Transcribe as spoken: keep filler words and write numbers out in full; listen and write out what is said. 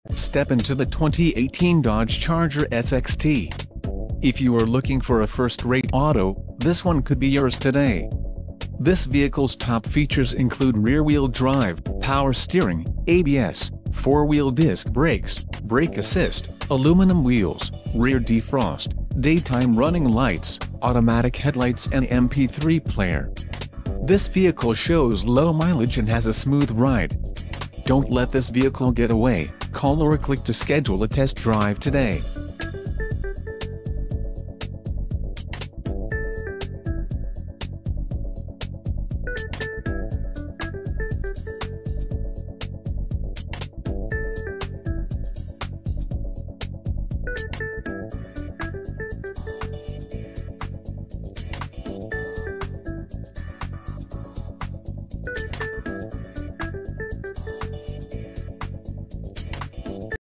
Step into the twenty eighteen Dodge Charger S X T. If you are looking for a first-rate auto, this one could be yours today. This vehicle's top features include rear-wheel drive, power steering, A B S, four-wheel disc brakes, brake assist, aluminum wheels, rear defrost, daytime running lights, automatic headlights and M P three player. This vehicle shows low mileage and has a smooth ride. Don't let this vehicle get away. Call or click to schedule a test drive today.